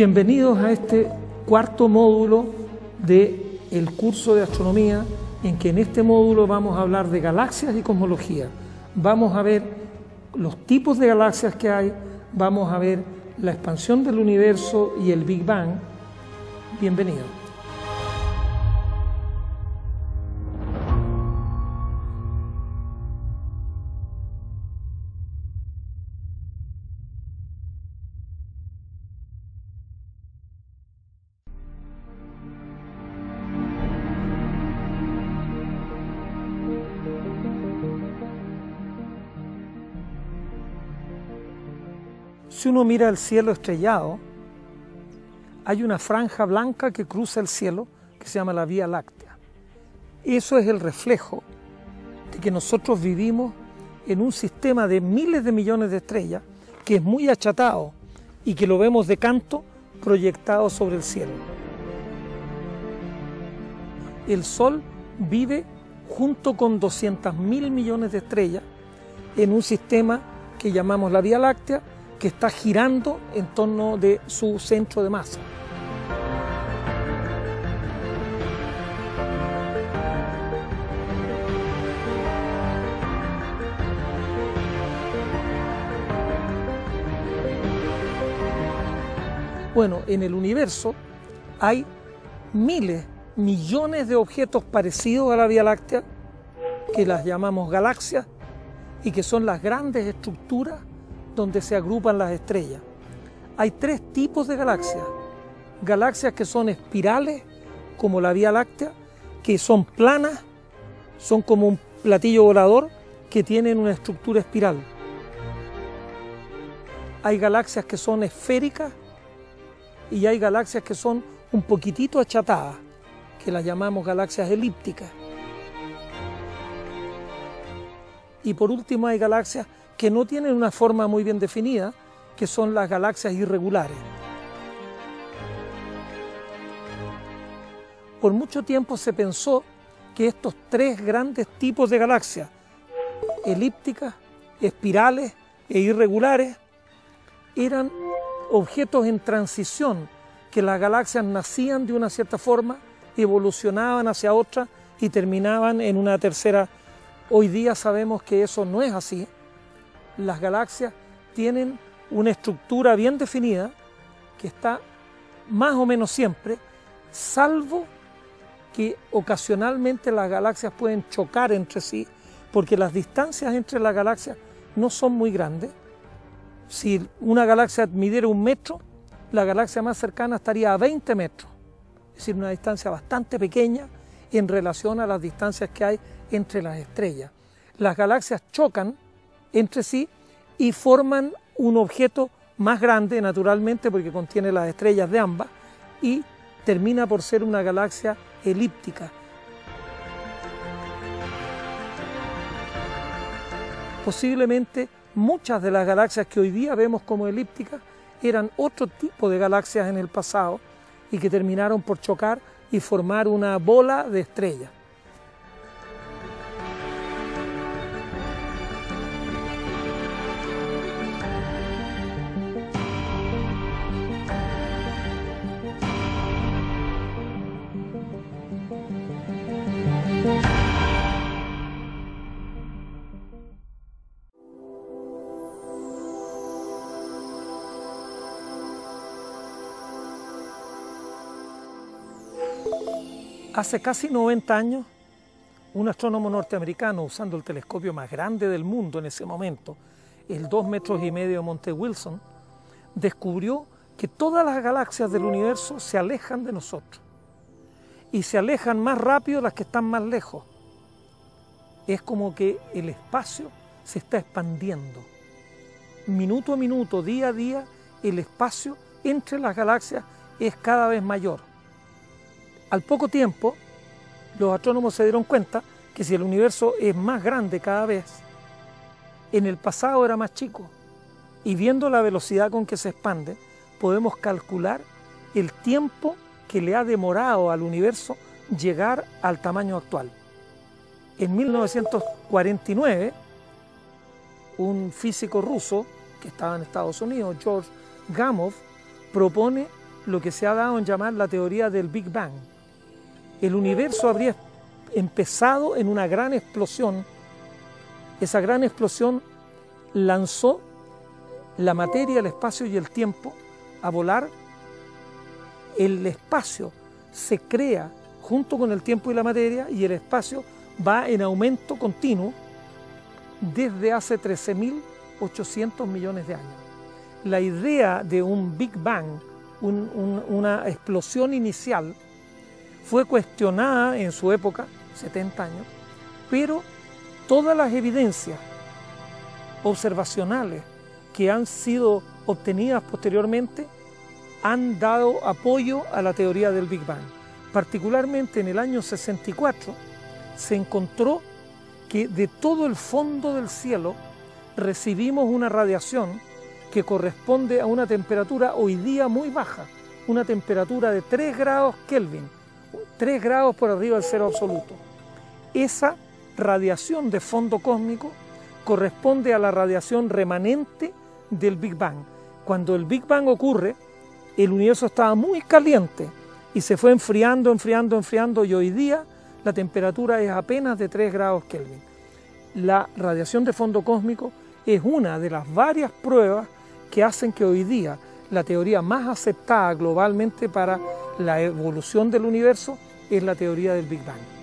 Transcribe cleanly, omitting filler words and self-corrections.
Bienvenidos a este cuarto módulo del curso de astronomía, en que en este módulo vamos a hablar de galaxias y cosmología. Vamos a ver los tipos de galaxias que hay, vamos a ver la expansión del universo y el Big Bang. Bienvenidos. Si uno mira el cielo estrellado, hay una franja blanca que cruza el cielo que se llama la Vía Láctea. Eso es el reflejo de que nosotros vivimos en un sistema de miles de millones de estrellas que es muy achatado y que lo vemos de canto proyectado sobre el cielo. El Sol vive junto con 200.000 millones de estrellas en un sistema que llamamos la Vía Láctea, que está girando en torno de su centro de masa. Bueno, en el universo hay miles, millones de objetos parecidos a la Vía Láctea, que las llamamos galaxias, y que son las grandes estructuras donde se agrupan las estrellas. Hay tres tipos de galaxias. Galaxias que son espirales, como la Vía Láctea, que son planas, son como un platillo volador que tienen una estructura espiral. Hay galaxias que son esféricas y hay galaxias que son un poquitito achatadas, que las llamamos galaxias elípticas. Y por último hay galaxias que no tienen una forma muy bien definida, que son las galaxias irregulares. Por mucho tiempo se pensó que estos tres grandes tipos de galaxias, elípticas, espirales e irregulares, eran objetos en transición, que las galaxias nacían de una cierta forma, evolucionaban hacia otra y terminaban en una tercera. Hoy día sabemos que eso no es así. Las galaxias tienen una estructura bien definida que está más o menos siempre, salvo que ocasionalmente las galaxias pueden chocar entre sí, porque las distancias entre las galaxias no son muy grandes. Si una galaxia midiera 1 metro, la galaxia más cercana estaría a 20 metros, es decir, una distancia bastante pequeña en relación a las distancias que hay entre las estrellas. Las galaxias chocan entre sí y forman un objeto más grande, naturalmente, porque contiene las estrellas de ambas, y termina por ser una galaxia elíptica. Posiblemente muchas de las galaxias que hoy día vemos como elípticas eran otro tipo de galaxias en el pasado y que terminaron por chocar y formar una bola de estrellas. Hace casi 90 años, un astrónomo norteamericano, usando el telescopio más grande del mundo en ese momento, el 2,5 metros de Monte Wilson, descubrió que todas las galaxias del universo se alejan de nosotros y se alejan más rápido las que están más lejos. Es como que el espacio se está expandiendo. Minuto a minuto, día a día, el espacio entre las galaxias es cada vez mayor. Al poco tiempo, los astrónomos se dieron cuenta que si el universo es más grande cada vez, en el pasado era más chico, y viendo la velocidad con que se expande, podemos calcular el tiempo que le ha demorado al universo llegar al tamaño actual. En 1949, un físico ruso que estaba en Estados Unidos, George Gamow, propone lo que se ha dado en llamar la teoría del Big Bang. El universo habría empezado en una gran explosión. Esa gran explosión lanzó la materia, el espacio y el tiempo a volar. El espacio se crea junto con el tiempo y la materia, y el espacio va en aumento continuo desde hace 13.800 millones de años. La idea de un Big Bang, una explosión inicial, fue cuestionada en su época, 70 años, pero todas las evidencias observacionales que han sido obtenidas posteriormente han dado apoyo a la teoría del Big Bang. Particularmente en el año 64 se encontró que de todo el fondo del cielo recibimos una radiación que corresponde a una temperatura hoy día muy baja, una temperatura de 3 grados Kelvin, 3 grados por arriba del cero absoluto. Esa radiación de fondo cósmico corresponde a la radiación remanente del Big Bang. Cuando el Big Bang ocurre, el universo estaba muy caliente y se fue enfriando, y hoy día la temperatura es apenas de 3 grados Kelvin. La radiación de fondo cósmico es una de las varias pruebas que hacen que hoy día la teoría más aceptada globalmente para la evolución del universo es la teoría del Big Bang.